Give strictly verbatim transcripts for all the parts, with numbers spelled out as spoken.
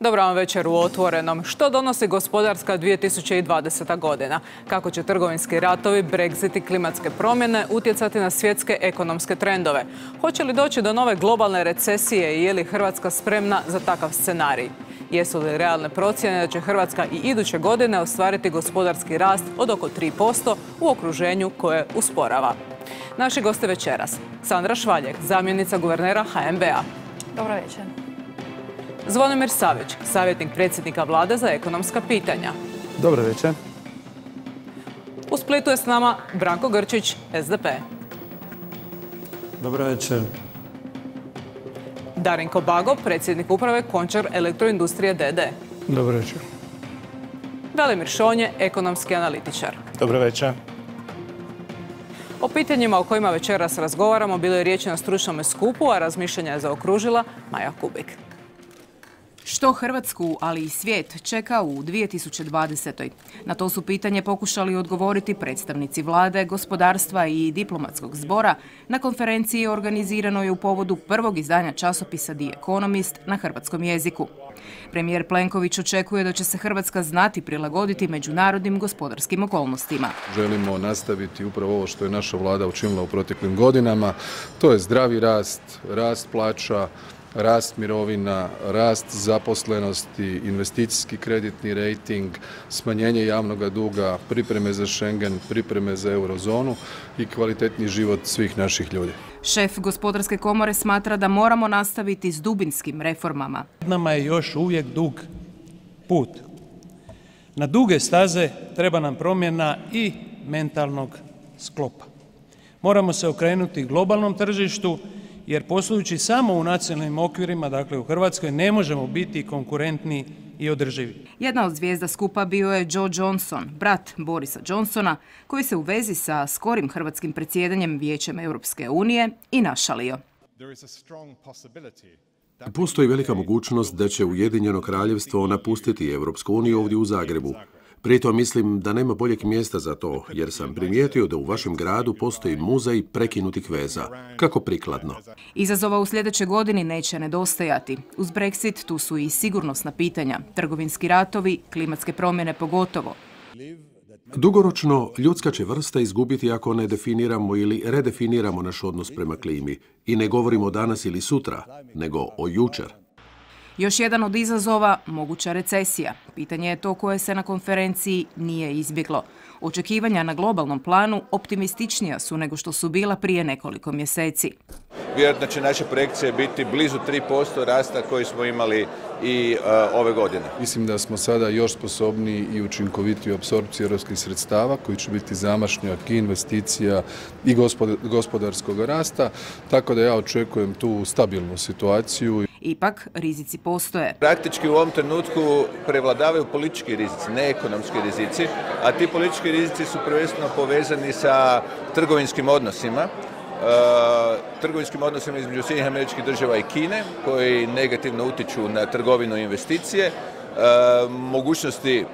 Dobro vam večer u Otvorenom. Što donosi gospodarska dvije tisuće dvadeseta godina? Kako će trgovinski ratovi, Brexit i klimatske promjene utjecati na svjetske ekonomske trendove? Hoće li doći do nove globalne recesije i je li Hrvatska spremna za takav scenarij? Jesu li realne procjene da će Hrvatska i iduće godine ostvariti gospodarski rast od oko tri posto u okruženju koje usporava? Naši gosti večeras: Sandra Švaljek, zamjenica guvernera H N B-a. Dobro večer. Zvonimir Savić, savjetnik predsjednika Vlade za ekonomska pitanja. Dobro večer. U Splitu je s nama Branko Grčić, S D P. Dobro večer. Darinko Bago, predsjednik uprave Končar elektroindustrije D D. Dobro večer. Velimir Šonje, ekonomski analitičar. Dobro večer. O pitanjima o kojima večeras razgovaramo bilo je riječ na stručnom skupu, a razmišljanja je zaokružila Maja Kubik. Što Hrvatsku, ali i svijet, čeka u dvije tisuće dvadesetoj? Na to su pitanje pokušali odgovoriti predstavnici vlade, gospodarstva i diplomatskog zbora na konferenciji organiziranoj u povodu prvog izdanja časopisa The Economist na hrvatskom jeziku. Premijer Plenković očekuje da će se Hrvatska znati prilagoditi međunarodnim gospodarskim okolnostima. Želimo nastaviti upravo ovo što je naša vlada učinila u proteklim godinama. To je zdravi rast, rast plaća, rast mirovina, rast zaposlenosti, investicijski kreditni rejting, smanjenje javnog duga, pripreme za Schengen, pripreme za eurozonu i kvalitetni život svih naših ljudi. Šef Gospodarske komore smatra da moramo nastaviti s dubinskim reformama. Nama je još uvijek dug put. Na duge staze treba nam promjena i mentalnog sklopa. Moramo se okrenuti globalnom tržištu, jer poslujući samo u nacionalnim okvirima, dakle u Hrvatskoj, ne možemo biti konkurentni i održivi. Jedna od zvijezda skupa bio je Joe Johnson, brat Borisa Johnsona, koji se u vezi sa skorim hrvatskim predsjedanjem Vijećem Europske unije i našalio. Postoji velika mogućnost da će Ujedinjeno kraljevstvo napustiti Europsku uniju ovdje u Zagrebu. Pritom mislim da nema boljeg mjesta za to, jer sam primijetio da u vašem gradu postoji muzej prekinutih veza. Kako prikladno. Izazova u sljedećoj godini neće nedostajati. Uz Brexit tu su i sigurnosna pitanja, trgovinski ratovi, klimatske promjene pogotovo. Dugoročno, ljudska će vrsta izgubiti ako ne definiramo ili redefiniramo naš odnos prema klimi. I ne govorimo danas ili sutra, nego o jučer. Još jedan od izazova, moguća recesija. Pitanje je to koje se na konferenciji nije izbjeglo. Očekivanja na globalnom planu optimističnija su nego što su bila prije nekoliko mjeseci. Vjerojatno će naše projekcije biti blizu tri posto rasta koji smo imali i uh, ove godine. Mislim da smo sada još sposobniji i učinkovitiji u apsorpciji europskih sredstava koji će biti zamašnjak i investicija i gospodarskog rasta, tako da ja očekujem tu stabilnu situaciju. Ipak, rizici postoje. Praktički u ovom trenutku prevladavaju politički rizici, ne ekonomski rizici, a ti politički rizici su prvenstveno povezani sa trgovinskim odnosima. Uh, trgovinskim odnosima između Sjedinjenih Američkih Država i Kine, koji negativno utiču na trgovinu i investicije, uh, mogućnosti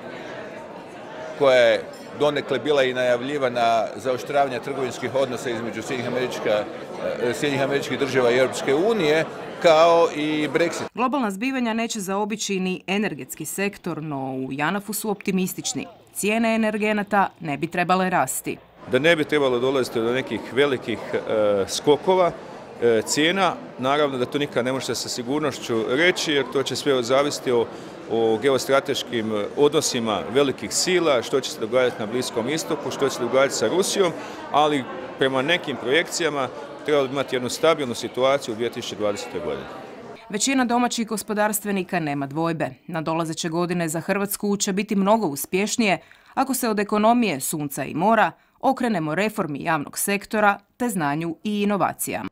koja je donekle bila i najavljivana zaoštravanja trgovinskih odnosa između Sjedinjenih Američkih Država i Europske unije, kao i Brexit. Globalna zbivanja neće zaobići ni energetski sektor, no u JANAF-u su optimistični. Cijene energenata ne bi trebale rasti. Da ne bi trebalo dolaziti do nekih velikih e, skokova e, cijena, naravno da to nikad ne možete sa sigurnošću reći, jer to će sve zavisiti o, o geostrateškim odnosima velikih sila, što će se događati na Bliskom istoku, što će se događati sa Rusijom, ali prema nekim projekcijama trebalo bi imati jednu stabilnu situaciju u dvije tisuće dvadesetoj godini. Većina domaćih gospodarstvenika nema dvojbe. Nadolazeće godine za Hrvatsku će biti mnogo uspješnije ako se od ekonomije, sunca i mora okrenemo reformi javnog sektora te znanju i inovacijama.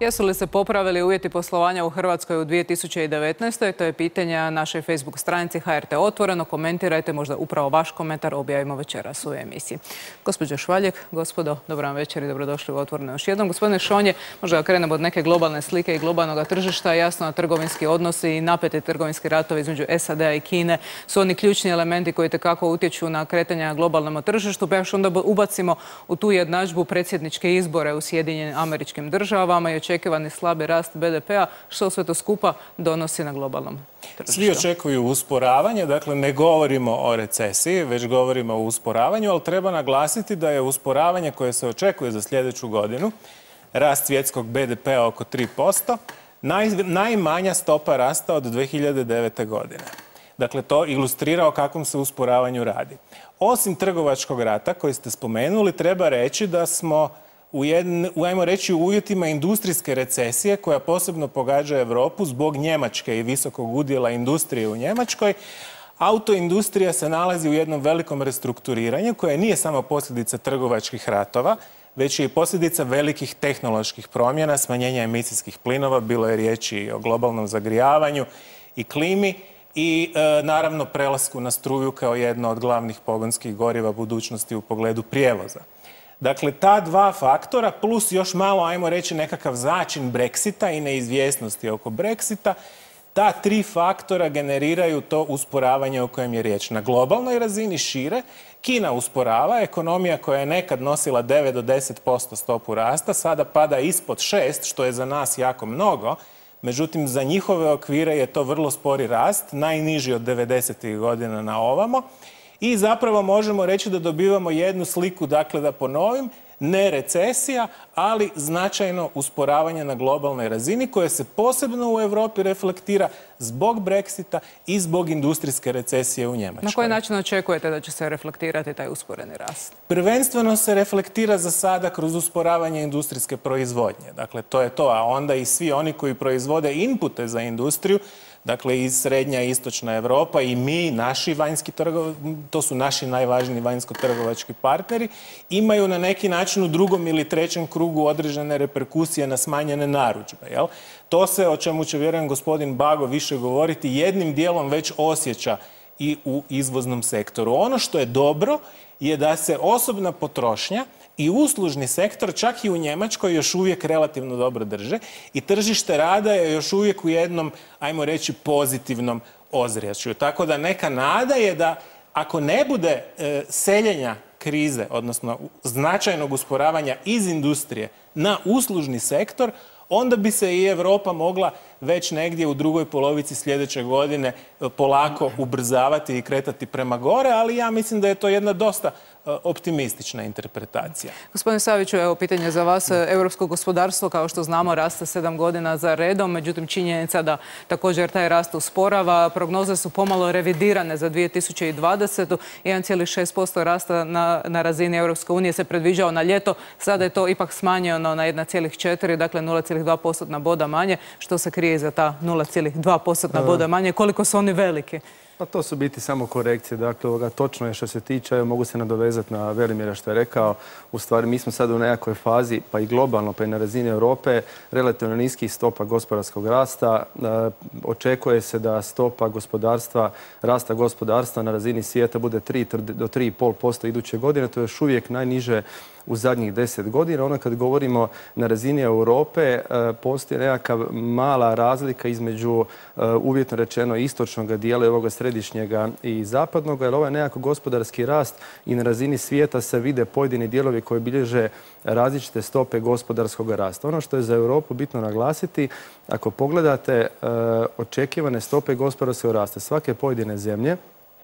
Jesu li se popravili uvjeti poslovanja u Hrvatskoj u dvije tisuće devetnaestoj. To je pitanje na našoj Facebook stranici H R T Otvoreno. Komentirajte, možda upravo vaš komentar objavimo večeras u emisiji. Gospođo Švaljek, gospodo, dobro vam večer i dobrodošli u Otvoreno još jednom. Gospodine Šonje, možda krenemo od neke globalne slike i globalnog tržišta. Jasno, na trgovinski odnosi i napeti trgovinski ratovi između S A D-a i Kine su oni ključni elementi koji tekako utječu na kretanje na globalnom tržištu. Pa još onda ubacimo u tu jednadžbu predsjedničke izbore u Sjedinjenim Američkim Državama i očekivani slabi rast B D P-a, što sve to skupa donosi na globalnom tržištu. Svi očekuju usporavanje, dakle ne govorimo o recesiji, već govorimo o usporavanju, ali treba naglasiti da je usporavanje koje se očekuje za sljedeću godinu, rast svjetskog B D P-a oko tri posto, naj, najmanja stopa rasta od dvije hiljade devete. godine. Dakle, to ilustrira o kakvom se usporavanju radi. Osim trgovačkog rata koji ste spomenuli, treba reći da smo u, jedn, u, ajmo reći, u uvjetima industrijske recesije koja posebno pogađa Europu zbog Njemačke i visokog udjela industrije u Njemačkoj. Autoindustrija se nalazi u jednom velikom restrukturiranju koje nije samo posljedica trgovačkih ratova, već je i posljedica velikih tehnoloških promjena, smanjenja emisijskih plinova, bilo je riječi i o globalnom zagrijavanju i klimi i e, naravno prelasku na struju kao jedno od glavnih pogonskih goriva budućnosti u pogledu prijevoza. Dakle, ta dva faktora plus još malo, ajmo reći, nekakav začin Brexita i neizvjesnosti oko Brexita, ta tri faktora generiraju to usporavanje o kojem je riječ. Na globalnoj razini šire, Kina usporava, ekonomija koja je nekad nosila devet do deset posto stopu rasta, sada pada ispod šest, što je za nas jako mnogo, međutim za njihove okvire je to vrlo spori rast, najniži od devedesetih godina na ovamo. I zapravo možemo reći da dobivamo jednu sliku, dakle da ponovim, ne recesija, ali značajno usporavanje na globalnoj razini koje se posebno u Europi reflektira zbog Brexita i zbog industrijske recesije u Njemačkoj. Na koji način očekujete da će se reflektirati taj usporeni rast? Prvenstveno se reflektira za sada kroz usporavanje industrijske proizvodnje. Dakle, to je to, a onda i svi oni koji proizvode inpute za industriju, dakle iz srednja i istočna Europa i mi, naši vanjski trgovački, to su naši najvažniji vanjsko-trgovački partneri, imaju na neki način u drugom ili trećem krugu određene reperkusije na smanjene narudžbe. Jel? To se, o čemu će vjerujem gospodin Bago više govoriti, jednim dijelom već osjeća i u izvoznom sektoru. Ono što je dobro je da se osobna potrošnja i uslužni sektor čak i u Njemačkoj još uvijek relativno dobro drže i tržište rada je još uvijek u jednom, ajmo reći, pozitivnom ozračju. Tako da neka nada je da ako ne bude e, seljenja krize, odnosno značajnog usporavanja iz industrije na uslužni sektor, onda bi se i Europa mogla već negdje u drugoj polovici sljedeće godine polako ubrzavati i kretati prema gore, ali ja mislim da je to jedna dosta optimistična interpretacija. Gospodine Saviću, evo pitanje za vas. Europsko gospodarstvo, kao što znamo, raste sedam godina za redom, međutim činjenica da također taj rast usporava. Prognoze su pomalo revidirane za dvije tisuće dvadesetu. jedan zarez šest posto rasta na, na razini Europske unije se predviđao na ljeto. Sada je to ipak smanjeno na jedan zarez četiri, dakle nula zarez dva postotna boda manje. Što se krije za ta nula zarez dva postotna boda manje? Koliko su oni veliki? Pa to su biti samo korekcije. Dakle, ovoga, točno je što se tiče, mogu se nadovezati na Velimira što je rekao. U stvari, mi smo sad u nekakvoj fazi, pa i globalno, pa i na razini Europe, relativno niskih stopa gospodarskog rasta. E, očekuje se da stopa gospodarstva, rasta gospodarstva na razini svijeta bude tri do tri zarez pet posto iduće godine. To je još uvijek najniže u zadnjih deset godina. Ono kad govorimo na razini Europe, postoji nekakva mala razlika između uvjetno rečeno istočnog dijela i ovoga središnjega i zapadnog, jer ovaj nekako gospodarski rast i na razini svijeta se vide pojedini dijelovi koji bilježe različite stope gospodarskog rasta. Ono što je za Europu bitno naglasiti, ako pogledate očekivane stope gospodarskog rasta svake pojedine zemlje,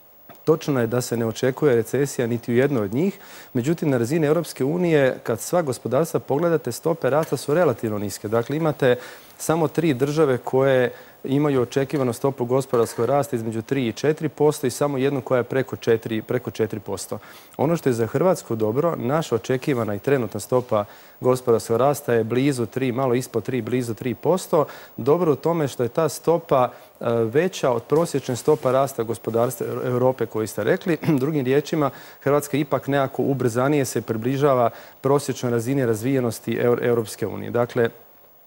točno je da se ne očekuje recesija niti u jednoj od njih. Međutim, na razini Europske unije, kad sva gospodarstva pogledate, stope rasta su relativno niske. Dakle, imate samo tri države koje imaju očekivanu stopu gospodarskog rasta između tri i četiri posto i samo jednu koja je preko četiri, preko četiri posto. Ono što je za Hrvatsku dobro, naša očekivana i trenutna stopa gospodarskog rasta je blizu tri, malo ispod tri, blizu tri posto. Dobro u tome što je ta stopa veća od prosječne stopa rasta gospodarstva Europe koju ste rekli. Drugim riječima, Hrvatska ipak nekako ubrzanije se približava prosječnoj razini razvijenosti Europske unije. Dakle,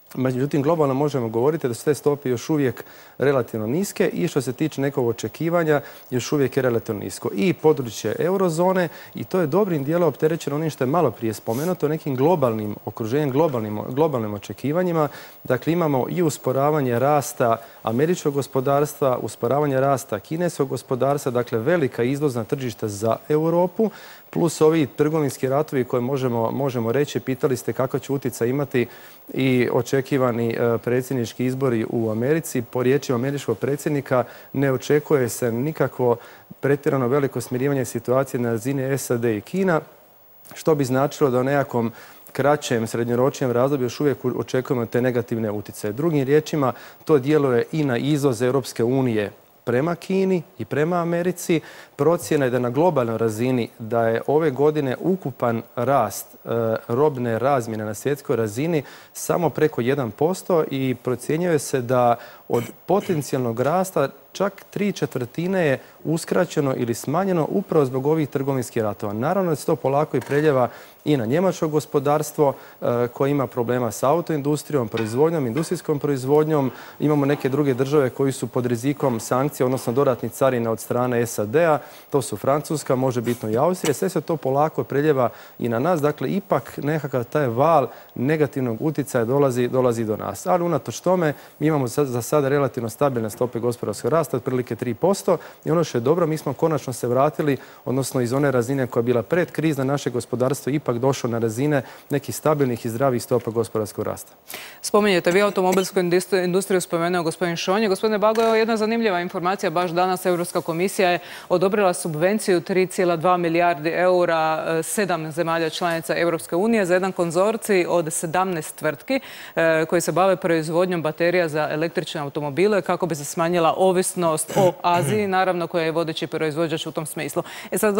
Međutim, globalno možemo govoriti da su te stope još uvijek relativno niske i što se tiče nekog očekivanja još uvijek je relativno nisko. I područje eurozone i to je dobrim dijelom opterećeno onim što je malo prije spomenuto, nekim globalnim okruženjem, globalnim, globalnim očekivanjima. Dakle, imamo i usporavanje rasta američkog gospodarstva, usporavanje rasta kineskog gospodarstva, dakle velika izvozna tržišta za Europu, plus ovi trgovinski ratovi koje možemo, možemo reći, pitali ste kako će utjecaj imati i očekivani predsjednički izbori u Americi. Po riječima američkog predsjednika ne očekuje se nikakvo pretjerano veliko smirivanje situacije na razini S A D i Kina, što bi značilo da u nekakvom kraćem, srednjoročnijem razdoblju još uvijek očekujemo te negativne utjecaje. Drugim riječima, to djeluje i na izvoz Europske unije prema Kini i prema Americi. Procjena je da na globalnoj razini da je ove godine ukupan rast e, robne razmjene na svjetskoj razini samo preko jedan posto i procjenjuje se da od potencijalnog rasta čak tri četvrtine je uskraćeno ili smanjeno upravo zbog ovih trgovinskih ratova. Naravno da se to polako i preljeva i na njemačko gospodarstvo e, koje ima problema sa autoindustrijom, proizvodnjom, industrijskom proizvodnjom. Imamo neke druge države koji su pod rizikom sankcija, odnosno dodatnih carina od strane S A D-a. To su Francuska, može bitno i Austrija. Sve se to polako preljeva i na nas. Dakle, ipak nekakav taj val negativnog utjecaja dolazi, dolazi do nas. Ali unatoč tome mi imamo za sada relativno stabilne stope gospodarskog rasta, otprilike tri posto. I ono što je dobro, mi smo konačno se vratili, odnosno iz one razine koja je bila predkrizna, naše gospodarstvo ipak došlo na razine nekih stabilnih i zdravih stopa gospodarskog rasta. Spominjete vi automobilsku industriju, spomenuo gospodin Šonje. Gospodine Bago, evo jedna zanimljiva informacija. Baš danas Europska komisija je odobrila subvenciju tri zarez dva milijardi eura sedam zemalja članica Europske unije za jedan konzorcij od sedamnaest tvrtki koji se bave proizvodnjom baterija za električne automobile kako bi se smanjila ovisnost o Aziji, naravno koja je vodeći proizvođač u tom smislu. E sad,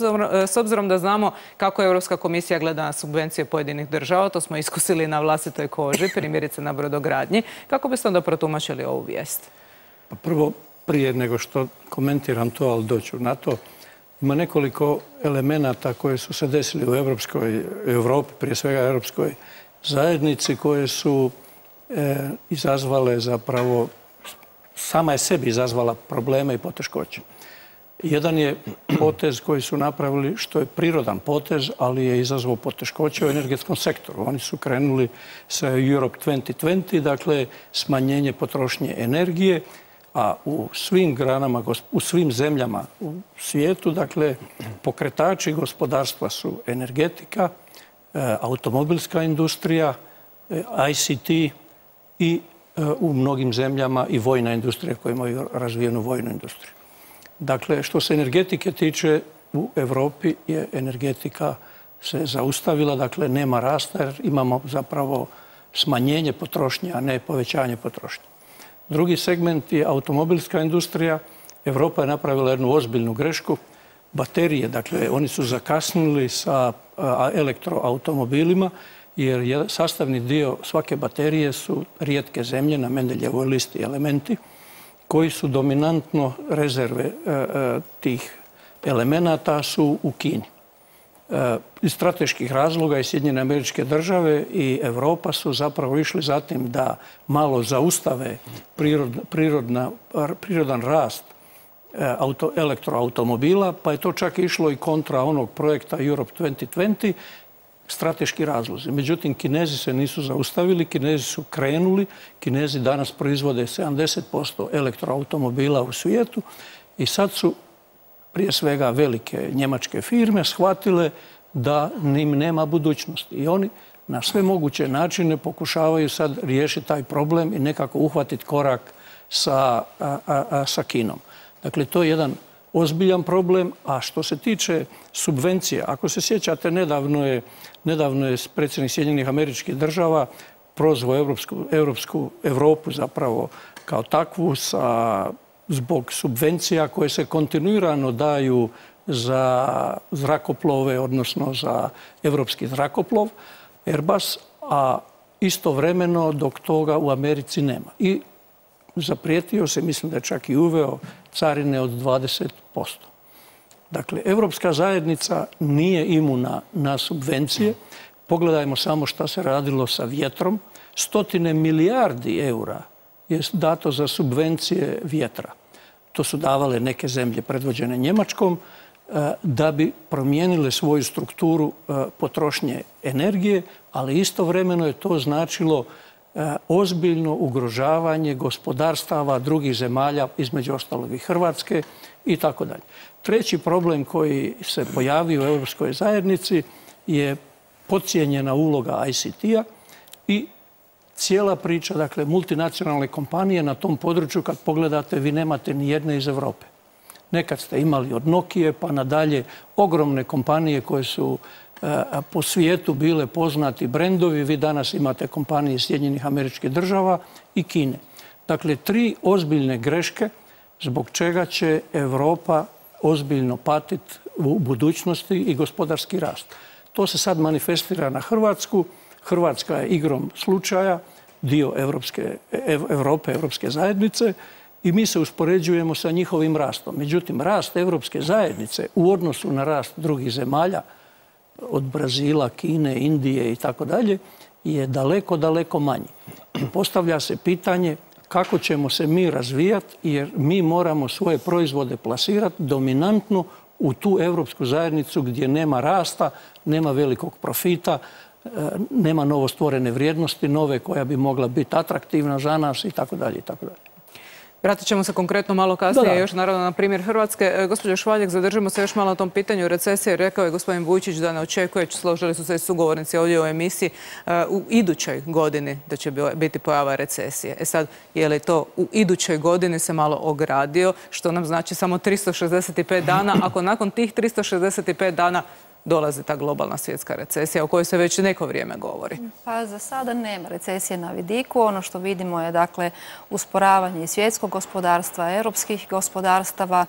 s obzirom da znamo kako Europska komisija gleda na subvencije pojedinih država, to smo iskusili na vlastitoj koži, primjerice na brodogradnji, kako biste onda protumačili ovu vijest? Pa prvo, prije nego što komentiram to, ali doću na to, ima nekoliko elemenata koje su se desili u Europskoj Europi, prije svega Europskoj zajednici, koje su e, izazvale zapravo, sama je sebi izazvala probleme i poteškoće. Jedan je potez koji su napravili, što je prirodan potez, ali je izazvao poteškoće u energetskom sektoru. Oni su krenuli sa Europe dvadeset dvadeset, dakle smanjenje potrošnje energije, a u svim granama, u svim zemljama u svijetu, dakle, pokretači gospodarstva su energetika, automobilska industrija, I C T i u mnogim zemljama i vojna industrija koja imaju razvijenu vojnu industriju. Dakle, što se energetike tiče, u Europi je energetika se zaustavila, dakle nema rasta jer imamo zapravo smanjenje potrošnje, a ne povećanje potrošnje. Drugi segment je automobilska industrija. Europa je napravila jednu ozbiljnu grešku. Baterije, dakle, oni su zakasnili sa elektroautomobilima jer sastavni dio svake baterije su rijetke zemlje na Mendeljevoj listi elementi koji su dominantno rezerve e, e, tih elemenata su u Kini. E, iz strateških razloga i Sjedinjene Američke Države i Europa su zapravo išli za tim da malo zaustave prirod, prirodna, prirodan rast e, auto, elektroautomobila, pa je to čak išlo i kontra onog projekta Europe dvadeset dvadeset, strateški razlozi. Međutim, Kinezi se nisu zaustavili, Kinezi su krenuli, Kinezi danas proizvode sedamdeset posto elektroautomobila u svijetu i sad su prije svega velike njemačke firme shvatile da im nema budućnosti. I oni na sve moguće načine pokušavaju sad riješiti taj problem i nekako uhvatiti korak sa, a, a, sa Kinom. Dakle, to je jedan ozbiljan problem, a što se tiče subvencija, ako se sjećate, nedavno je, nedavno je predsjednik Sjedinjenih Američkih Država prozvao Europsku, Europsku Europu zapravo kao takvu sa, zbog subvencija koje se kontinuirano daju za zrakoplove, odnosno za europski zrakoplov, Airbus, a istovremeno dok toga u Americi nema. I zaprijetio se, mislim da je čak i uveo carine od dvadeset posto. Dakle, Europska zajednica nije imuna na subvencije. Pogledajmo samo šta se radilo sa vjetrom. stotine milijardi eura je dato za subvencije vjetra. To su davale neke zemlje predvođene Njemačkom da bi promijenile svoju strukturu potrošnje energije, ali istovremeno je to značilo ozbiljno ugrožavanje gospodarstava drugih zemalja, između ostalog i Hrvatske i tako dalje. Treći problem koji se pojavio u Europskoj zajednici je podcijenjena uloga I C T-a i cijela priča, dakle, multinacionalne kompanije na tom području, kad pogledate, vi nemate ni jedne iz Europe. Nekad ste imali od Nokije pa nadalje ogromne kompanije koje su po svijetu bile poznati brendovi. Vi danas imate kompanije iz Sjedinjenih Američkih Država i Kine. Dakle, tri ozbiljne greške zbog čega će Europa ozbiljno patiti u budućnosti i gospodarski rast. To se sad manifestira na Hrvatsku. Hrvatska je igrom slučaja dio Evropske, Europe, Evropske zajednice i mi se uspoređujemo sa njihovim rastom. Međutim, rast Evropske zajednice u odnosu na rast drugih zemalja, od Brazila, Kine, Indije i tako dalje, je daleko, daleko manji. Postavlja se pitanje kako ćemo se mi razvijati, jer mi moramo svoje proizvode plasirati dominantno u tu Evropsku zajednicu gdje nema rasta, nema velikog profita, nema novostvorene vrijednosti, nove koja bi mogla biti atraktivna za nas i tako dalje i tako dalje. Vratit ćemo se konkretno malo kasnije, da, da. još naravno na primjer Hrvatske. Gospođo Švaljek, zadržimo se još malo na tom pitanju recesije. Rekao je gospodin Vujčić da ne očekuje, složili su se i sugovornici ovdje u emisiji, u idućoj godini da će biti pojava recesije. E sad, je li to u idućoj godini se malo ogradio, što nam znači samo tristo šezdeset pet dana, ako nakon tih tristo šezdeset pet dana dolazi ta globalna svjetska recesija o kojoj se već neko vrijeme govori? Pa za sada nema recesije na vidiku. Ono što vidimo je, dakle, usporavanje svjetskog gospodarstva, europskih gospodarstava,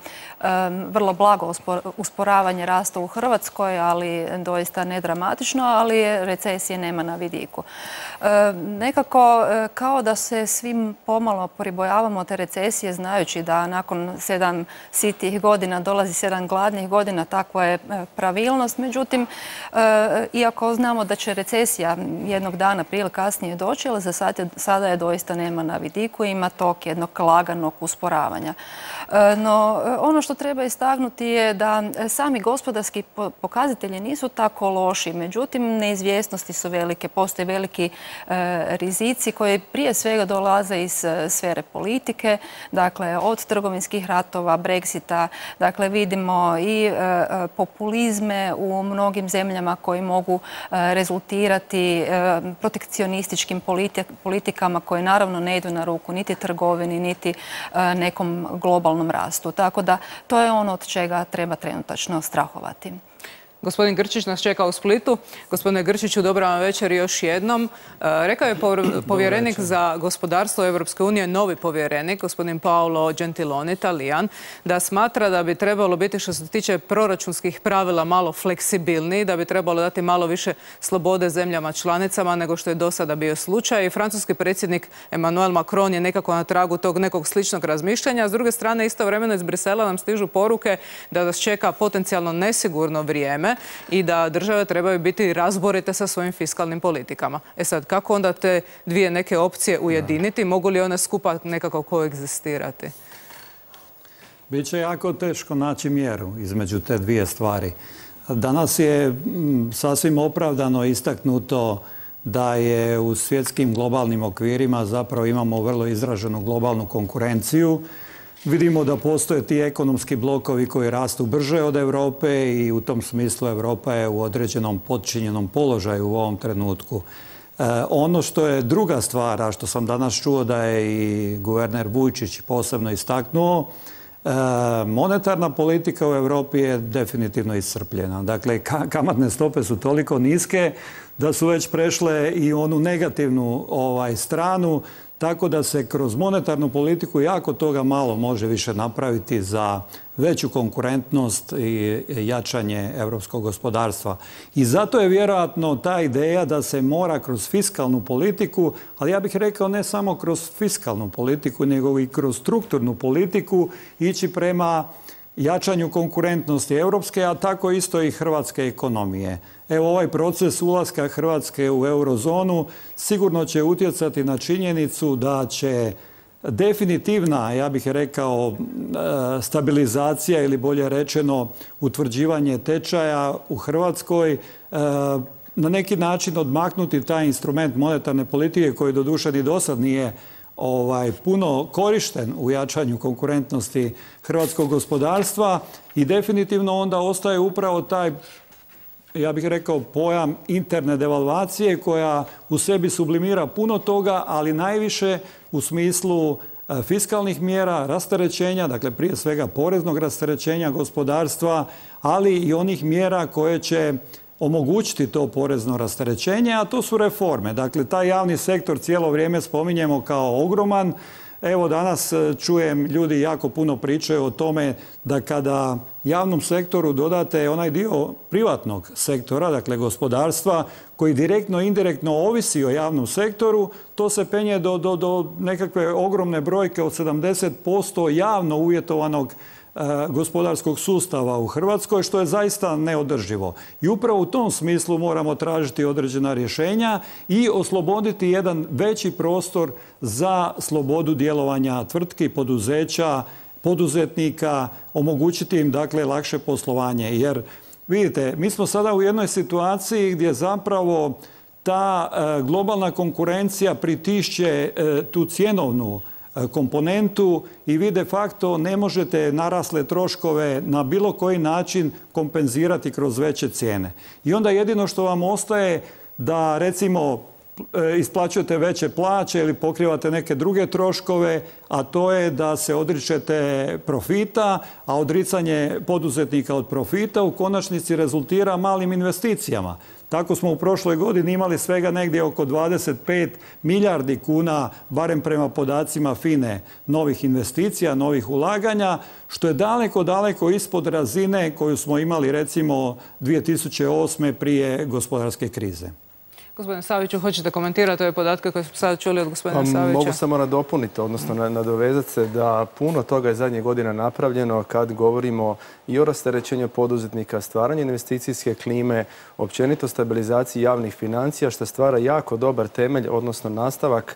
vrlo blago usporavanje rasta u Hrvatskoj, ali doista ne dramatično, ali recesije nema na vidiku. Nekako kao da se svim pomalo pribojavamo te recesije, znajući da nakon sedam sitih godina dolazi sedam gladnih godina, takva je pravilnost. Međutim, iako znamo da će recesija jednog dana prije ili kasnije doći, ali za sada je doista nema na vidiku i ima tok jednog laganog usporavanja. No, ono što treba istaknuti je da sami gospodarski pokazatelji nisu tako loši, međutim, neizvjesnosti su velike, postoje veliki rizici koji prije svega dolaze iz sfere politike, dakle, od trgovinskih ratova, Brexita, dakle, vidimo i populizme u mnogim zemljama koji mogu rezultirati protekcionističkim politikama koje naravno ne idu na ruku niti trgovini, niti nekom globalnom rastu. Tako da to je ono od čega treba trenutačno strahovati. Gospodin Grčić nas čeka u Splitu. Gospodine Grčiću, dobra vam večer još jednom. Rekao je povjerenik za gospodarstvo Europske unije, novi povjerenik, gospodin Paolo Gentiloni, Talijan, da smatra da bi trebalo biti, što se tiče proračunskih pravila, malo fleksibilniji, da bi trebalo dati malo više slobode zemljama članicama nego što je do sada bio slučaj. I francuski predsjednik Emmanuel Macron je nekako na tragu tog nekog sličnog razmišljanja. S druge strane, istovremeno iz Brisela nam stižu poruke da nas čeka potencijalno nesigurno vrijeme i da države trebaju biti razborite sa svojim fiskalnim politikama. E sad, kako onda te dvije neke opcije ujediniti? Mogu li one skupa nekako koegzistirati? Biće jako teško naći mjeru između te dvije stvari. Danas je sasvim opravdano istaknuto da je u svjetskim globalnim okvirima zapravo imamo vrlo izraženu globalnu konkurenciju. Vidimo da postoje ti ekonomski blokovi koji rastu brže od Europe i u tom smislu Europa je u određenom podčinjenom položaju u ovom trenutku. E, ono što je druga stvar, a što sam danas čuo da je i guverner Vujčić posebno istaknuo, e, monetarna politika u Europi je definitivno iscrpljena. Dakle, kamatne stope su toliko niske da su već prešle i onu negativnu ovaj, stranu, tako da se kroz monetarnu politiku jako toga malo može više napraviti za veću konkurentnost i jačanje europskog gospodarstva. I zato je vjerojatno ta ideja da se mora kroz fiskalnu politiku, ali ja bih rekao ne samo kroz fiskalnu politiku, nego i kroz strukturnu politiku ići prema jačanju konkurentnosti europske, a tako isto i hrvatske ekonomije. Evo, ovaj proces ulaska Hrvatske u eurozonu sigurno će utjecati na činjenicu da će definitivna, ja bih rekao, stabilizacija ili bolje rečeno utvrđivanje tečaja u Hrvatskoj na neki način odmaknuti taj instrument monetarne politike koji doduše ni dosad nije ovaj, puno korišten u jačanju konkurentnosti hrvatskog gospodarstva i definitivno onda ostaje upravo taj, ja bih rekao, pojam interne devalvacije koja u sebi sublimira puno toga, ali najviše u smislu fiskalnih mjera, rasterećenja, dakle prije svega poreznog rasterećenja gospodarstva, ali i onih mjera koje će omogućiti to porezno rasterećenje, a to su reforme. Dakle, taj javni sektor cijelo vrijeme spominjemo kao ogroman. Evo, danas čujem, ljudi jako puno pričaju o tome da kada javnom sektoru dodate onaj dio privatnog sektora, dakle gospodarstva, koji direktno i indirektno ovisi o javnom sektoru, to se penje do, do, do nekakve ogromne brojke od sedamdeset posto javno uvjetovanog gospodarskog sustava u Hrvatskoj, što je zaista neodrživo. I upravo u tom smislu moramo tražiti određena rješenja i osloboditi jedan veći prostor za slobodu djelovanja tvrtki, poduzeća, poduzetnika, omogućiti im dakle lakše poslovanje. Jer vidite, mi smo sada u jednoj situaciji gdje zapravo ta globalna konkurencija pritišće tu cjenovnu komponentu i vi de facto ne možete narasle troškove na bilo koji način kompenzirati kroz veće cijene. I onda jedino što vam ostaje da recimo isplaćujete veće plaće ili pokrivate neke druge troškove, a to je da se odričete profita, a odricanje poduzetnika od profita u konačnici rezultira malim investicijama. Tako smo u prošloj godini imali svega negdje oko dvadeset pet milijardi kuna, barem prema podacima F I N E, novih investicija, novih ulaganja, što je daleko, daleko ispod razine koju smo imali recimo dvije tisuće osme prije gospodarske krize. Gospodine Saviću, hoćete komentirati ove podatke koje smo sada čuli od gospodina Savića? Mogu samo nadopuniti, odnosno nadovezati se da puno toga je zadnjih godina napravljeno kad govorimo i o rasterećenju poduzetnika, stvaranju investicijske klime, općenito stabilizaciji javnih financija, što stvara jako dobar temelj, odnosno nastavak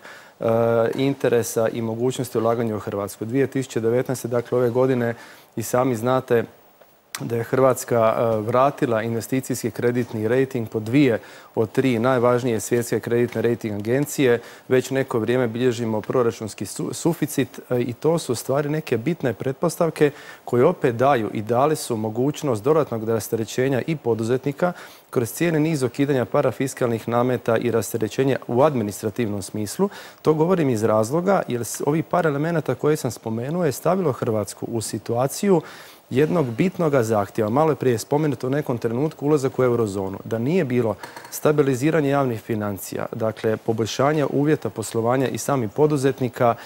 interesa i mogućnosti ulaganja u Hrvatsku. dvije tisuće devetnaeste. dakle ove godine i sami znate da je Hrvatska vratila investicijski kreditni rejting po dvije od tri najvažnije svjetske kreditne rejting agencije. Već neko vrijeme bilježimo proračunski suficit i to su stvari neke bitne pretpostavke koje opet daju i dali su mogućnost dodatnog rasterećenja i poduzetnika kroz cijeli niz ukidanja parafiskalnih nameta i rasterećenja u administrativnom smislu. To govorim iz razloga jer ovih par elemenata koje sam spomenuo je stavilo Hrvatsku u situaciju jednog bitnog zahtjeva. Malo je prije spomenuto u nekom trenutku ulazak u eurozonu. Da nije bilo stabiliziranje javnih financija, dakle poboljšanje uvjeta poslovanja i samih poduzetnika,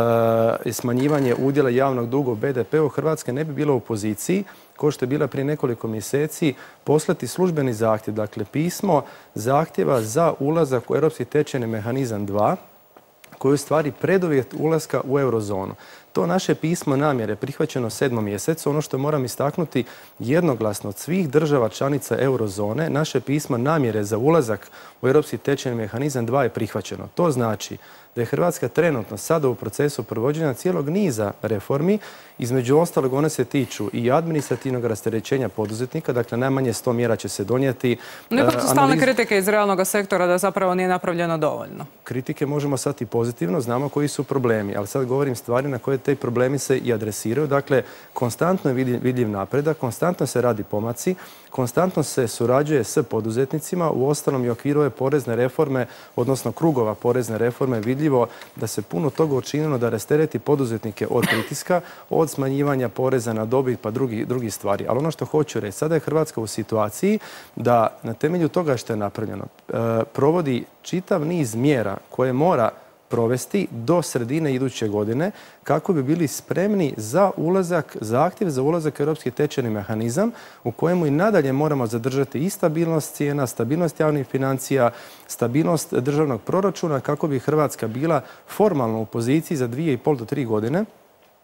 e, smanjivanje udjela javnog duga u B D P-u, Hrvatska ne bi bila u poziciji, kao što je bila prije nekoliko mjeseci, poslati službeni zahtjev, dakle pismo zahtjeva za ulazak u Europski tečajni mehanizam dva, koji je u stvari preduvjet ulaska u eurozonu. To naše pismo namjere prihvaćeno u sedmom mjesecu, ono što moram istaknuti jednoglasno od svih država članica eurozone, naše pismo namjere za ulazak u Europski tečajni mehanizam dva je prihvaćeno. To znači da je Hrvatska trenutno sada u procesu provođenja cijelog niza reformi. Između ostalog one se tiču i administrativnog rasterećenja poduzetnika, dakle najmanje sto mjera će se donijeti. Ipak su stalne kritike iz realnog sektora da zapravo nije napravljeno dovoljno. Kritike možemo sad i pozitivno, znamo koji su problemi, ali sad govorim stvari na koje te problemi se i adresiraju. Dakle, konstantno je vidljiv napredak, konstantno se radi pomaci, konstantno se surađuje s poduzetnicima, u ostalom i okviru ove porezne reforme, odnosno krugova porezne reforme, vidljivo da se puno toga učinilo da rastereti poduzetnike od pritiska, od smanjivanja poreza na dobit pa drugi, drugi stvari. Ali ono što hoću reći, sada je Hrvatska u situaciji da na temelju toga što je napravljeno provodi čitav niz mjera koje mora provesti do sredine iduće godine kako bi bili spremni za ulazak, zahtjev za ulazak u Europski tečajni mehanizam u kojemu i nadalje moramo zadržati i stabilnost cijena, stabilnost javnih financija, stabilnost državnog proračuna kako bi Hrvatska bila formalno u poziciji za dvije i pol do tri godine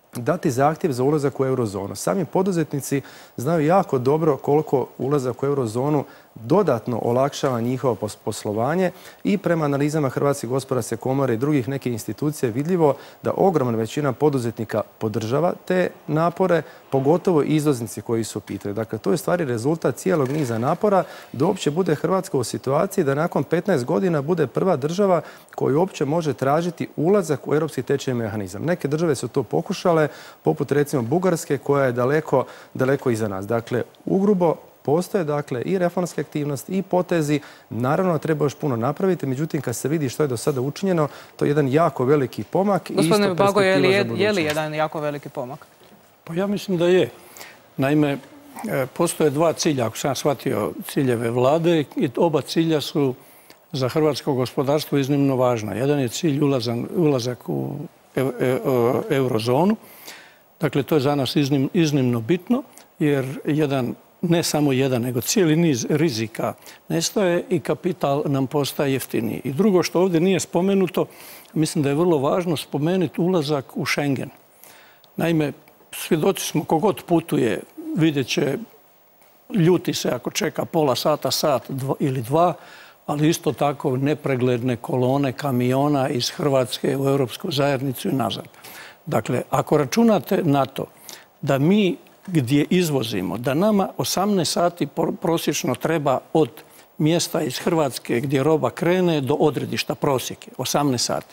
dati zahtjev za ulazak u eurozonu. Sami poduzetnici znaju jako dobro koliko ulazak u eurozonu dodatno olakšava njihovo poslovanje i prema analizama Hrvatske gospodarske komore i drugih nekih institucija je vidljivo da ogromna većina poduzetnika podržava te napore, pogotovo izvoznici koji su u pitanju. Dakle, to je stvari rezultat cijelog niza napora da uopće bude Hrvatska u situaciji da nakon petnaest godina bude prva država koja uopće može tražiti ulazak u europski tečajni mehanizam. Neke države su to pokušale, poput recimo Bugarske koja je daleko, daleko iza nas. Dakle, ugrubo postoje dakle i reformske aktivnosti i potezi. Naravno, treba još puno napraviti, međutim, kad se vidi što je do sada učinjeno, to je jedan jako veliki pomak. Gospodine Bago, je li, je li jedan jako veliki pomak? Pa ja mislim da je. Naime, postoje dva cilja, ako sam shvatio ciljeve vlade, i oba cilja su za hrvatsko gospodarstvo iznimno važna. Jedan je cilj ulazak u eurozonu. Dakle, to je za nas iznimno bitno, jer jedan ne samo jedan, nego cijeli niz rizika nestaje i kapital nam postaje jeftiniji. I drugo što ovdje nije spomenuto, mislim da je vrlo važno spomenuti ulazak u Schengen. Naime, svjedoci smo kogod putuje, vidjet će, ljuti se ako čeka pola sata, sat ili dva, ali isto tako nepregledne kolone kamiona iz Hrvatske u Europsku zajednicu i nazad. Dakle, ako računate na to da mi gdje izvozimo, da nama osamnaest sati prosječno treba od mjesta iz Hrvatske gdje roba krene do odredišta, prosjek je osamnaest sati.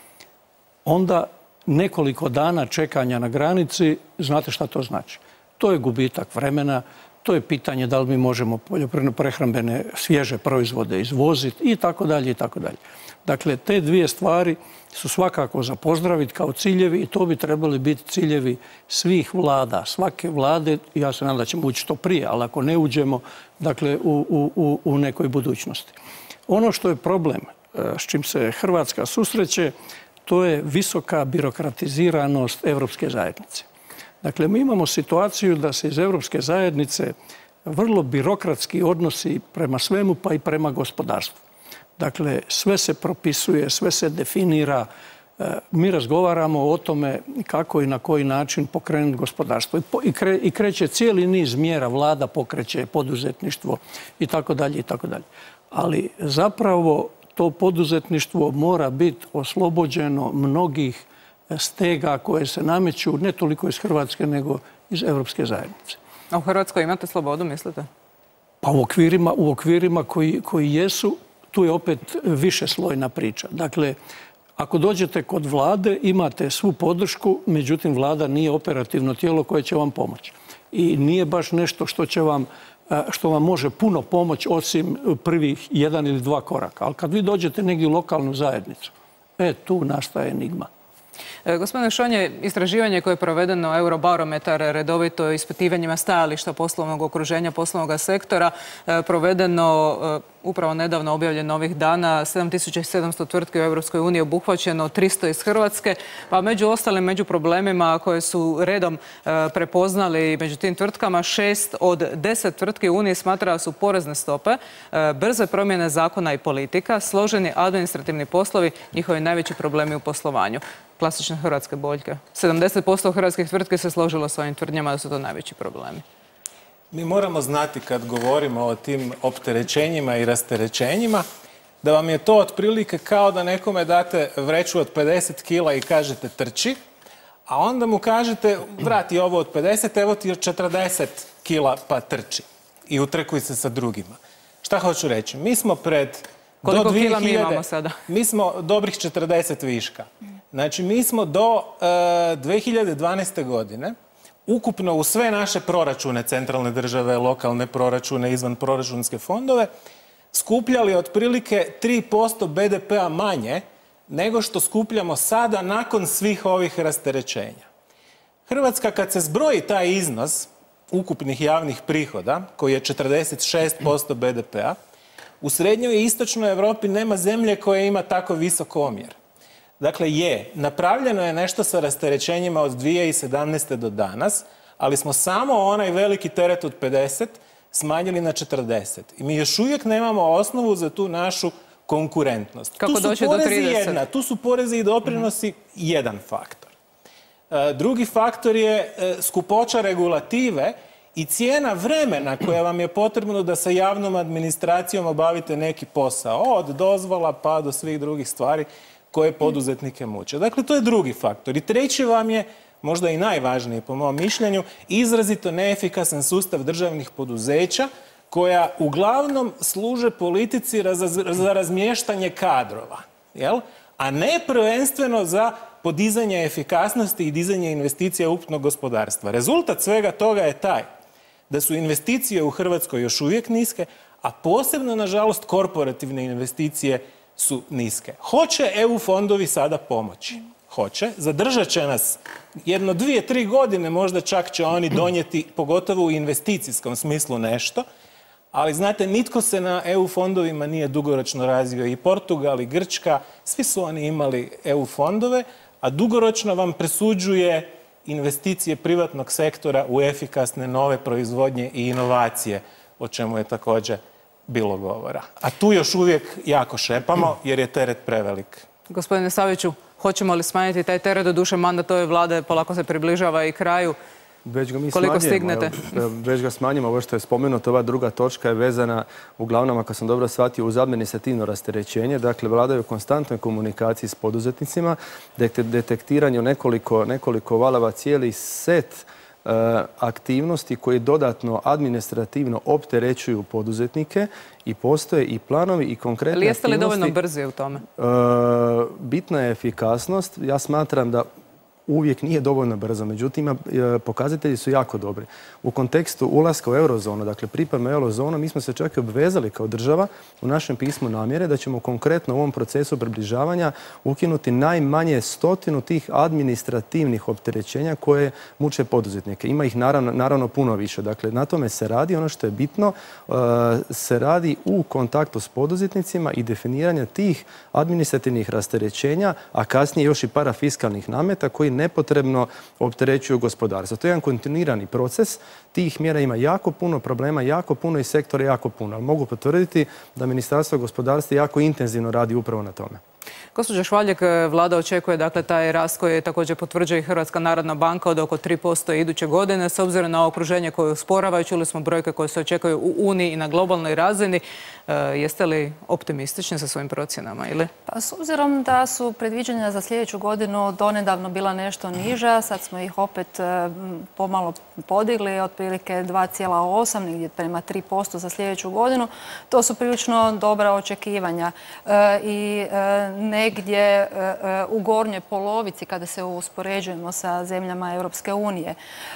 Onda nekoliko dana čekanja na granici, znate šta to znači? To je gubitak vremena, to je pitanje da li mi možemo poljoprivredno prehrambene svježe proizvode izvoziti i tako dalje i tako dalje. Dakle, te dvije stvari su svakako za pozdraviti kao ciljevi i to bi trebali biti ciljevi svih vlada, svake vlade. Ja se nadam da ćemo ući to prije, ali ako ne uđemo, dakle, u, u, u nekoj budućnosti. Ono što je problem s čim se Hrvatska susreće, to je visoka birokratiziranost Europske zajednice. Dakle, mi imamo situaciju da se iz Europske zajednice vrlo birokratski odnosi prema svemu, pa i prema gospodarstvu. Dakle, sve se propisuje, sve se definira. Mi razgovaramo o tome kako i na koji način pokrenuti gospodarstvo. I kreće cijeli niz mjera, vlada pokreće poduzetništvo i tako dalje i tako dalje. Ali zapravo to poduzetništvo mora biti oslobođeno mnogih stega koje se nameću ne toliko iz Hrvatske nego iz Europske zajednice. A u Hrvatskoj imate slobodu, mislite? Pa u okvirima, u okvirima koji, koji jesu, tu je opet višeslojna priča. Dakle, ako dođete kod vlade, imate svu podršku, međutim, vlada nije operativno tijelo koje će vam pomoći. I nije baš nešto što će vam, što vam može puno pomoći osim prvih jedan ili dva koraka. Ali kad vi dođete negdje u lokalnu zajednicu, e, tu nastaje enigma. Gospodine Šonje, istraživanje koje je provedeno Eurobarometar redovito ispitivanjima stajališta poslovnog okruženja, poslovnog sektora, provedeno upravo nedavno objavljeno ovih dana, sedam tisuća sedamsto tvrtki u Europskoj uniji obuhvaćeno, tristo iz Hrvatske, pa među ostalim, među problemima koje su redom prepoznali među tim tvrtkama, šest od deset tvrtki u Uniji smatra da su porezne stope, brze promjene zakona i politika, složeni administrativni poslovi, njihovi najveći problemi u poslovanju. Klasične hrvatske boljke. sedamdeset posto hrvatskih tvrtki se složilo s ovim tvrdnjama da su to najveći problemi. Mi moramo znati kad govorimo o tim opterećenjima i rasterećenjima da vam je to otprilike kao da nekome date vreću od pedeset kila i kažete trči, a onda mu kažete vrati ovo od pedeset, evo ti od četrdeset kila pa trči i utrkuj se sa drugima. Šta hoću reći? Mi smo pred... Koliko kila mi imamo sada? Mi smo dobrih četrdeset viška. Znači, mi smo do e, dvije hiljade dvanaeste. godine ukupno u sve naše proračune, centralne države, lokalne proračune, izvan proračunske fondove, skupljali otprilike tri posto be de pea manje nego što skupljamo sada nakon svih ovih rasterećenja. Hrvatska, kad se zbroji taj iznos ukupnih javnih prihoda, koji je četrdeset šest posto be de pea, u srednjoj i istočnoj Europi nema zemlje koja ima tako visok omjer. Dakle, je, napravljeno je nešto sa rasterećenjima od dvije hiljade sedamnaeste. do danas, ali smo samo onaj veliki teret od pedeset smanjili na četrdeset. I mi još uvijek nemamo osnovu za tu našu konkurentnost. Kako tu su doći do porezi trideset? Jedna, tu su porezi i doprinosi jedan faktor. Drugi faktor je skupoća regulative i cijena vremena koja vam je potrebno da sa javnom administracijom obavite neki posao, od dozvola pa do svih drugih stvari koje poduzetnike muče. Dakle, to je drugi faktor. I treći vam je, možda i najvažniji po mom mišljenju, izrazito neefikasan sustav državnih poduzeća koja uglavnom služe politici za razmještanje kadrova, jel? A ne prvenstveno za podizanje efikasnosti i dizanje investicija ukupnog gospodarstva. Rezultat svega toga je taj da su investicije u Hrvatskoj još uvijek niske, a posebno, nažalost, korporativne investicije su niske. Hoće E U fondovi sada pomoći? Hoće. Zadržat će nas jedno, dvije, tri godine, možda čak će oni donijeti, pogotovo u investicijskom smislu, nešto. Ali, znate, nitko se na E U fondovima nije dugoročno razvio. I Portugal, i Grčka, svi su oni imali E U fondove, a dugoročno vam presuđuje investicije privatnog sektora u efikasne nove proizvodnje i inovacije, o čemu je također bilo govora. A tu još uvijek jako šepamo jer je teret prevelik. Gospodine Saviću, hoćemo li smanjiti taj teret? Doduše, mandat ove vlade polako se približava i kraju. Već ga mi Koliko smanjujemo, stignete? Već ga smanjimo. Ovo što je spomenuto, ova druga točka je vezana, uglavnom, ako sam dobro shvatio, uz administrativno rasterećenje. Dakle, vlada je u konstantnoj komunikaciji s poduzetnicima, detektiranju nekoliko, nekoliko valova, cijeli set uh, aktivnosti koji dodatno administrativno opterećuju poduzetnike i postoje i planovi i konkretne aktivnosti. Jeste li dovoljno brzi u tome? Uh, bitna je efikasnost. Ja smatram da uvijek nije dovoljno brzo, međutim, pokazatelji su jako dobri. U kontekstu ulaska u eurozonu, dakle pripreme eurozonu, mi smo se čak i obvezali kao država u našem pismu namjere da ćemo konkretno u ovom procesu približavanja ukinuti najmanje stotinu tih administrativnih opterećenja koje muče poduzetnike. Ima ih naravno, naravno puno više. Dakle, na tome se radi. Ono što je bitno, se radi u kontaktu s poduzetnicima i definiranja tih administrativnih rasterećenja, a kasnije još i parafiskalnih nameta koji nepotrebno opterećuju gospodarstvo. To je jedan kontinuirani proces. Tih mjera ima jako puno problema, jako puno i sektora jako puno. Ali mogu potvrditi da Ministarstvo gospodarstva jako intenzivno radi upravo na tome. Gospođo Švaljek, vlada očekuje dakle taj rast koji je također potvrđuje i Hrvatska narodna banka od oko tri posto iduće godine. S obzirom na okruženje koje usporava, čuli smo brojke koje se očekuju u Uniji i na globalnoj razini. E, jeste li optimistični sa svojim procjenama? Ili? Pa, s obzirom da su predviđanja za sljedeću godinu donedavno bila nešto niža, sad smo ih opet e, pomalo podigli, otprilike dva zarez osam, negdje prema tri posto za sljedeću godinu. To su prilično dobra očekivanja. E, I e, negdje u gornjoj polovici kada se uspoređujemo sa zemljama Europske unije.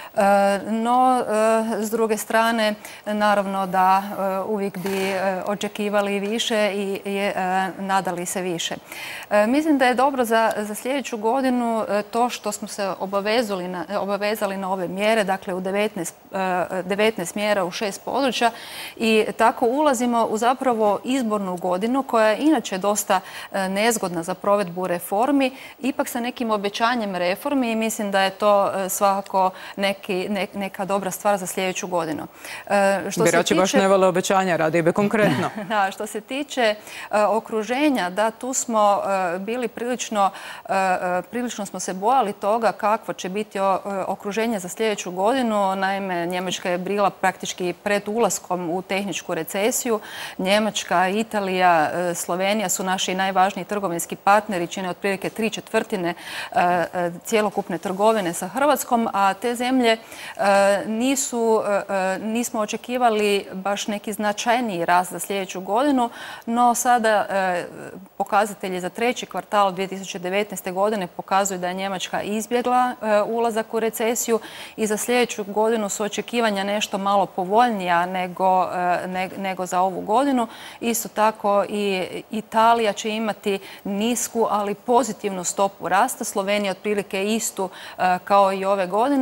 No, s druge strane, naravno da uvijek bi očekivali više i nadali se više. Mislim da je dobro za, za sljedeću godinu to što smo se obavezali na, obavezali na ove mjere, dakle u devetnaest, devetnaest mjera u šest područja i tako ulazimo u zapravo izbornu godinu koja je inače dosta nezgodna za provedbu reformi, ipak sa nekim obećanjem reformi i mislim da je to svakako neki, ne, neka dobra stvar za sljedeću godinu. Što Birači se tiče, baš ne vole obećanja, radi be konkretno. Da, što se tiče uh, okruženja, da tu smo uh, bili prilično, uh, prilično smo se bojali toga kakvo će biti uh, okruženje za sljedeću godinu. Naime, Njemačka je bila praktički pred ulaskom u tehničku recesiju. Njemačka, Italija, uh, Slovenija su naši najvažniji trgovinski partneri, čine otprilike tri četvrtine uh, cjelokupne trgovine sa Hrvatskom, a te zemlje uh, nisu, uh, nismo očekivali baš neki značajniji rast za sljedeću godinu, no sada uh, pokazatelji za treći kvartal dvije tisuće devetnaeste. godine pokazuju da je Njemačka izbjegla uh, ulazak u recesiju i za sljedeću godinu su očekivanja nešto malo povoljnija nego, uh, ne, nego za ovu godinu. Isto tako i Italija će imati nisku, ali pozitivnu stopu rasta. Slovenija otprilike istu uh, kao i ove godine.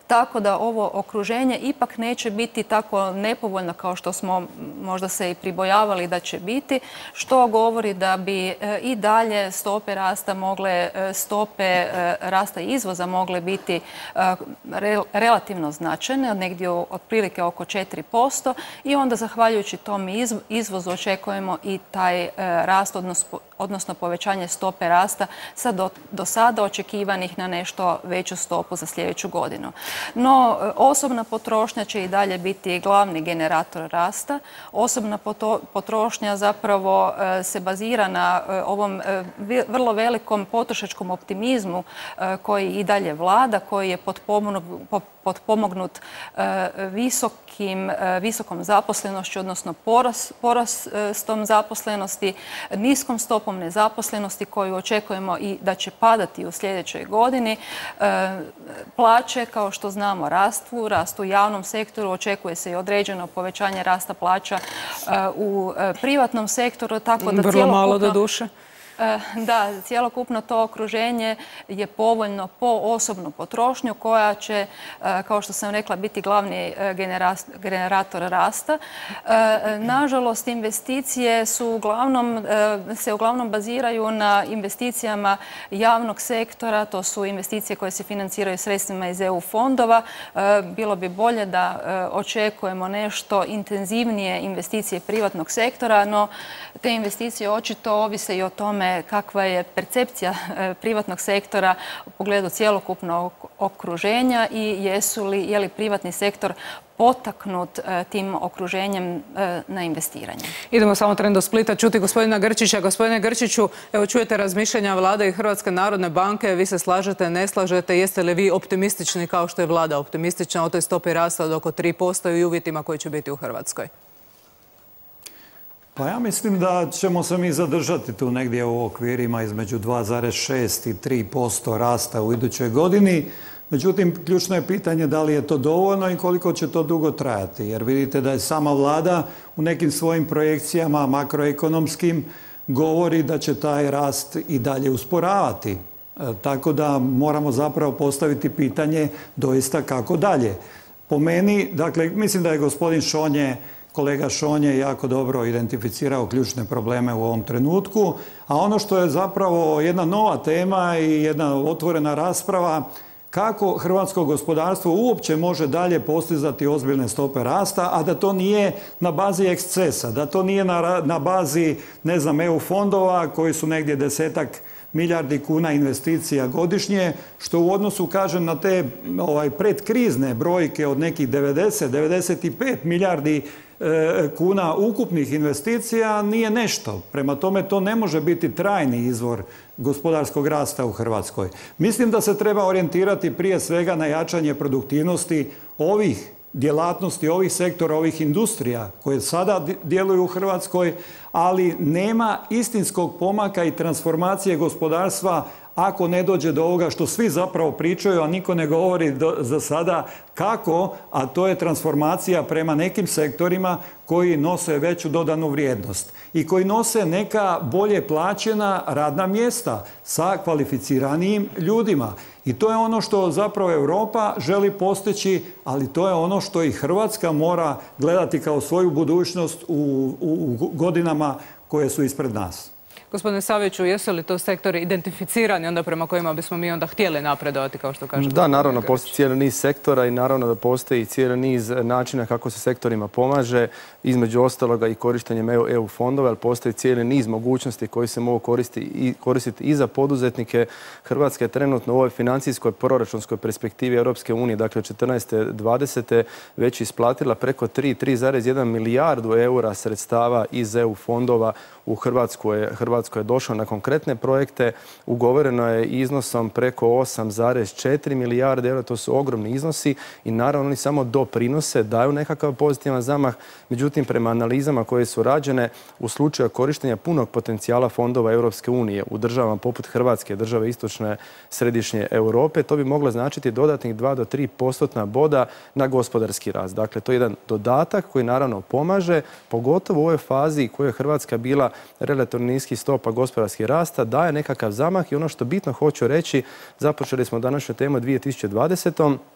tako da ovo okruženje ipak neće biti tako nepovoljno kao što smo možda se i pribojavali da će biti, što govori da bi i dalje stope rasta mogle, stope rasta izvoza mogle biti relativno značajne, negdje otprilike oko četiri posto, i onda zahvaljujući tom izvozu očekujemo i taj rast, odnosno povećanje stope rasta sa do, do sada očekivanih na nešto veću stopu za sljedeću godinu. No, osobna potrošnja će i dalje biti glavni generator rasta. Osobna potrošnja zapravo se bazira na ovom vrlo velikom potrošačkom optimizmu koji i dalje vlada, koji je potpomognut visokim, visokom zaposlenošću, odnosno porast, porastom zaposlenosti, niskom stopom nezaposlenosti koju očekujemo i da će padati u sljedećoj godini. Plaće, kao što znamo, rastu, rastu u javnom sektoru, očekuje se i određeno povećanje rasta plaća u privatnom sektoru, tako da vrlo malo do duše. Da, cijelokupno to okruženje je povoljno po osobnu potrošnju koja će, kao što sam rekla, biti glavni generator rasta. Nažalost, investicije su uglavnom, se uglavnom baziraju na investicijama javnog sektora, to su investicije koje se financiraju sredstvima iz E U fondova. Bilo bi bolje da očekujemo nešto intenzivnije investicije privatnog sektora, no te investicije očito ovise i o tome kakva je percepcija privatnog sektora u pogledu cjelokupnog okruženja i jesu li, je li privatni sektor potaknut tim okruženjem na investiranje. Idemo samo tren do Splita čuti gospodina Grčića. Gospodine Grčiću, evo čujete razmišljanja vlade i Hrvatske narodne banke. Vi se slažete, ne slažete? Jeste li vi optimistični kao što je vlada optimistična o toj stopi rasta od oko tri posto i uvjetima koji će biti u Hrvatskoj? Pa ja mislim da ćemo se mi zadržati tu negdje u okvirima između dva zarez šest i tri posto rasta u idućoj godini. Međutim, ključno je pitanje da li je to dovoljno i koliko će to dugo trajati. Jer vidite da je sama vlada u nekim svojim projekcijama makroekonomskim govori da će taj rast i dalje usporavati. E, tako da moramo zapravo postaviti pitanje doista kako dalje. Po meni, dakle, mislim da je gospodin Šonje Kolega Šonje jako dobro identificirao ključne probleme u ovom trenutku, a ono što je zapravo jedna nova tema i jedna otvorena rasprava, kako hrvatsko gospodarstvo uopće može dalje postizati ozbiljne stope rasta, a da to nije na bazi ekscesa, da to nije na, na bazi, ne znam, E U fondova koji su negdje desetak milijardi kuna investicija godišnje, što u odnosu, kažem, na te ovaj, predkrizne brojke od nekih devedeset do devedeset pet milijardi kuna ukupnih investicija nije nešto. Prema tome, to ne može biti trajni izvor gospodarskog rasta u Hrvatskoj. Mislim da se treba orijentirati prije svega na jačanje produktivnosti ovih djelatnosti, ovih sektora, ovih industrija koje sada djeluju u Hrvatskoj, ali nema istinskog pomaka i transformacije gospodarstva ako ne dođe do ovoga što svi zapravo pričaju, a niko ne govori do, za sada kako, a to je transformacija prema nekim sektorima koji nose veću dodanu vrijednost i koji nose neka bolje plaćena radna mjesta sa kvalificiranijim ljudima. I to je ono što zapravo Europa želi postići, ali to je ono što i Hrvatska mora gledati kao svoju budućnost u, u, u godinama koje su ispred nas. Gospodine Saviću, jesu li to sektori identificirani onda prema kojima bismo mi onda htjeli napredovati, kao što kažete? Da, naravno, postoji cijeli niz sektora i naravno da postoji cijeli niz načina kako se sektorima pomaže, između ostaloga i korištenjem E U fondova, ali postoji cijeli niz mogućnosti koji se mogu koristiti i, koristiti i za poduzetnike. Hrvatska je trenutno u ovoj financijskoj proračunskoj perspektivi Europske unije, dakle od četrnaeste do dvadesete već isplatila preko tri zarez jedan milijardu eura sredstava iz E U fondova. U Hrvatskoj, Hrvatskoj je došlo na konkretne projekte, ugovoreno je iznosom preko osam zarez četiri milijarde eura, to su ogromni iznosi i naravno oni samo doprinose, daju nekakav pozitivan zamah, međutim prema analizama koje su rađene u slučaju korištenja punog potencijala fondova Europske unije u državama poput Hrvatske, države istočne središnje Europe, to bi moglo značiti dodatnih dva do tri postotna boda na gospodarski rast. Dakle, to je jedan dodatak koji naravno pomaže, pogotovo u ovoj fazi u kojoj je Hrvatska bila relativno niskih stopa gospodarskih rasta, daje nekakav zamah i ono što bitno hoću reći, započeli smo današnju temu dvije tisuće dvadesetom.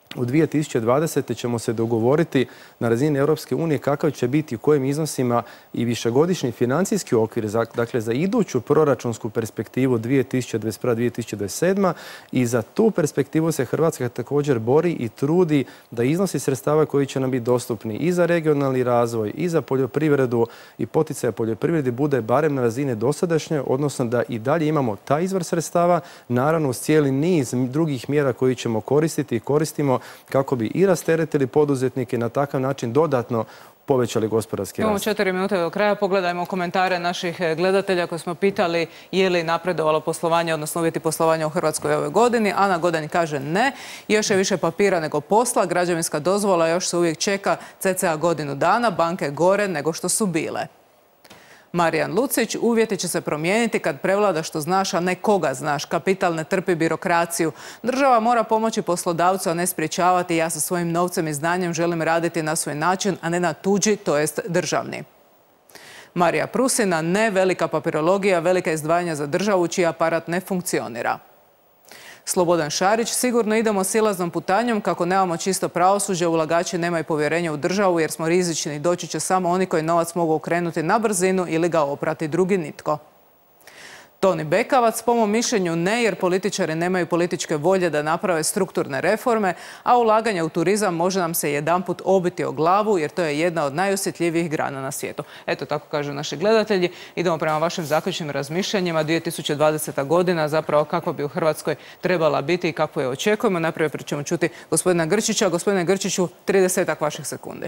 u dvije tisuće dvadesete ćemo se dogovoriti na razini Europske unije kakav će biti u kojim iznosima i višegodišnji financijski okvir, dakle za iduću proračunsku perspektivu dvije tisuće dvadeset prva do dvije tisuće dvadeset sedma i za tu perspektivu se Hrvatska također bori i trudi da iznosi sredstava koji će nam biti dostupni i za regionalni razvoj i za poljoprivredu i poticaje poljoprivredi bude barem na razine dosadašnje, odnosno da i dalje imamo taj izvor sredstava, naravno uz cijeli niz drugih mjera koji ćemo koristiti i koristimo kako bi i rasteretili poduzetnike i na takav način dodatno povećali gospodarski rast. Imamo četiri minute do kraja. Pogledajmo komentare naših gledatelja koji smo pitali je li napredovalo poslovanje, odnosno uvjeti poslovanja u Hrvatskoj ove godini. Ana Godani kaže ne. Još je više papira nego posla. Građevinska dozvola još se uvijek čeka cca godinu dana. Banke gore nego što su bile. Marijan Lucić, uvjeti će se promijeniti kad prevlada što znaš, a ne koga znaš. Kapital ne trpi birokraciju. Država mora pomoći poslodavcu, a ne spriječavati. Ja sa svojim novcem i znanjem želim raditi na svoj način, a ne na tuđi, to jest državni. Marija Prusina, ne velika papirologija, velika izdvajanja za državu čiji aparat ne funkcionira. Slobodan Šarić, sigurno idemo silaznom putanjom kako nemamo čisto pravosuđe, ulagači nemaju povjerenja u državu jer smo rizični. Doći će samo oni koji novac mogu okrenuti na brzinu ili ga oprati, drugi nitko. Toni Bekavac, po mom mišljenju ne, jer političari nemaju političke volje da naprave strukturne reforme, a ulaganje u turizam može nam se jedanput obiti o glavu jer to je jedna od najosjetljivijih grana na svijetu. Eto, tako kažu naši gledatelji. Idemo prema vašim zaključnim razmišljanjima. dvije tisuće dvadeseta godina, zapravo kako bi u Hrvatskoj trebala biti i kako je očekujemo. Najprije ćemo čuti gospodina Grčića. Gospodine Grčiću, tridesetak vaših sekundi.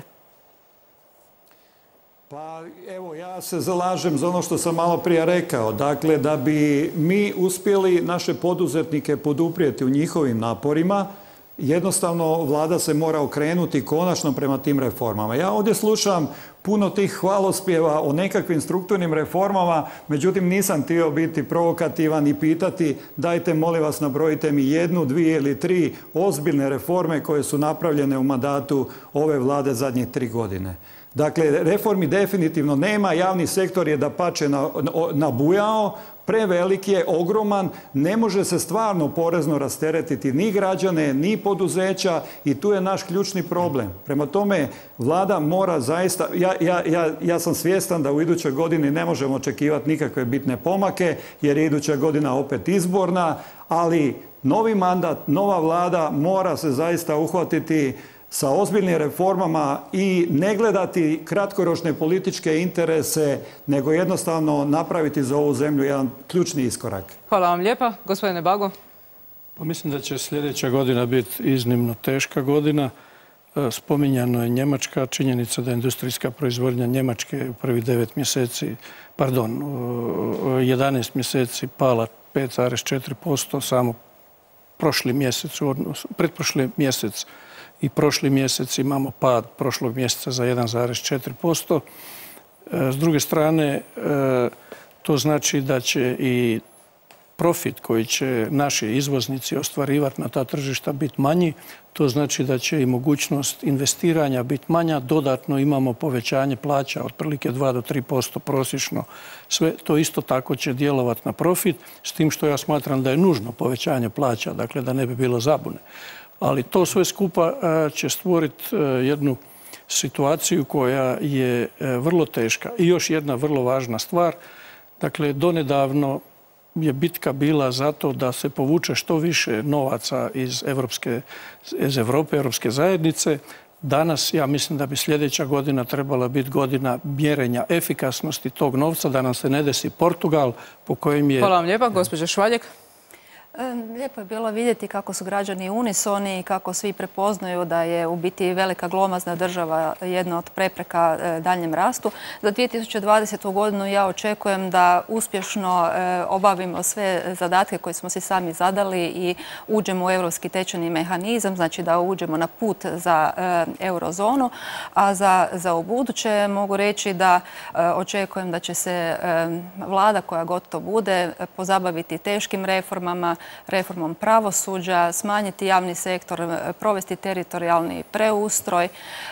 Pa evo, ja se zalažem za ono što sam malo prije rekao. Dakle, da bi mi uspjeli naše poduzetnike poduprijeti u njihovim naporima, jednostavno vlada se mora okrenuti konačno prema tim reformama. Ja ovdje slušam puno tih hvalospjeva o nekakvim strukturnim reformama, međutim nisam htio biti provokativan i pitati dajte molim vas nabrojite mi jednu, dvije ili tri ozbiljne reforme koje su napravljene u mandatu ove vlade zadnjih tri godine. Dakle, reformi definitivno nema, javni sektor je dapače nabujao, prevelik je, ogroman, ne može se stvarno porezno rasteretiti ni građane, ni poduzeća i tu je naš ključni problem. Prema tome, vlada mora zaista, ja, ja, ja, ja sam svjestan da u idućoj godini ne možemo očekivati nikakve bitne pomake jer je iduća godina opet izborna, ali novi mandat, nova vlada mora se zaista uhvatiti sa ozbiljnim reformama i ne gledati kratkoročne političke interese, nego jednostavno napraviti za ovu zemlju jedan ključni iskorak. Hvala vam lijepa. Gospodine Bago. Pa mislim da će sljedeća godina biti iznimno teška godina. Spominjano je Njemačka, činjenica da je industrijska proizvodnja Njemačke u prvih devet mjeseci, pardon, jedanaest mjeseci pala pet zarez četiri posto, samo prošli mjesec, pretprošli mjesec i prošli mjesec imamo pad prošlog mjeseca za jedan zarez četiri posto. S druge strane, to znači da će i profit koji će naši izvoznici ostvarivati na ta tržišta biti manji. To znači da će i mogućnost investiranja biti manja. Dodatno imamo povećanje plaća otprilike dva do tri posto prosječno. Sve to isto tako će djelovati na profit, s tim što ja smatram da je nužno povećanje plaća, dakle da ne bi bilo zabune. Ali to sve skupa će stvoriti jednu situaciju koja je vrlo teška. I još jedna vrlo važna stvar. Dakle, donedavno je bitka bila zato da se povuče što više novaca iz Evropske, iz Europe, Europske zajednice. Danas, ja mislim da bi sljedeća godina trebala biti godina mjerenja efikasnosti tog novca, da nam se ne desi Portugal po kojem je... Hvala vam lijepa. Gospođa Švaljek. Lijepo je bilo vidjeti kako su građani unisoni i kako svi prepoznaju da je u biti velika glomazna država jedna od prepreka daljem rastu. Za dvije tisuće dvadesetu godinu ja očekujem da uspješno obavimo sve zadatke koje smo si sami zadali i uđemo u europski tečajni mehanizam, znači da uđemo na put za eurozonu, a za, za ubuduće mogu reći da očekujem da će se vlada koja god to bude pozabaviti teškim reformama, reformom pravosuđa, smanjiti javni sektor, provesti teritorijalni preustroj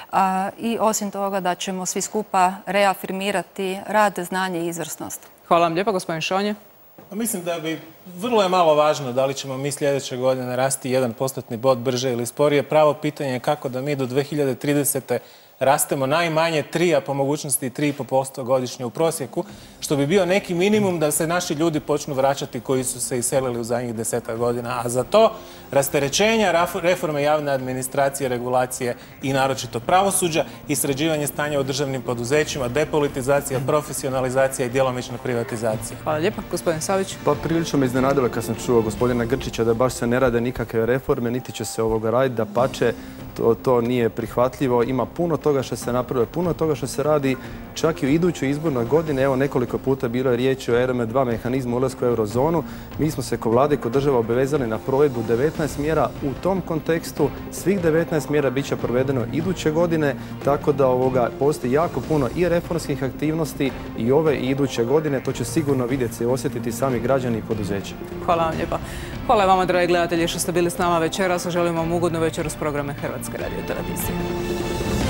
i osim toga da ćemo svi skupa reafirmirati rad, znanje i izvrsnost. Hvala vam lijepa, gospodin Šonje. Mislim da bi, vrlo je malo važno da li ćemo mi sljedeće godine rasti jedan postotni bod brže ili sporije. Pravo pitanje je kako da mi do dve hiljade tridesete rastemo najmanje tri, a po mogućnosti tri i pol posto godišnje u prosjeku, što bi bio neki minimum da se naši ljudi počnu vraćati koji su se iselili u zadnjih desetak godina. A za to rasterećenja, reforme javne administracije, regulacije i naročito pravosuđa i sređivanje stanja u državnim poduzećima, depolitizacija, profesionalizacija i djelomična privatizacija. Hvala lijepa. Gospodin Savić. Pa prilično me iznenadilo kad sam čuo gospodina Grčića da baš se ne rade nikakve reforme, niti će se ovoga raditi, da pače. To, to nije prihvatljivo. Ima puno toga što se napravilo, puno toga što se radi čak i u idućoj izbornoj godini. Evo, nekoliko puta bilo je riječi o R M dva mehanizmu ulasku u eurozonu. Mi smo se ko vlade, ko država obavezali na provedbu devetnaest mjera. U tom kontekstu svih devetnaest mjera bit će provedeno iduće godine, tako da ovoga postoji jako puno i reformskih aktivnosti i ove i iduće godine. To će sigurno vidjeti se i osjetiti sami građani i poduzeća. Hvala vam lijepa. Hvala vama, dragi gledatelji, što ste bili s nama večeras. Želim vam ugodnu večeru s programe Hrvatske radiotelevizije.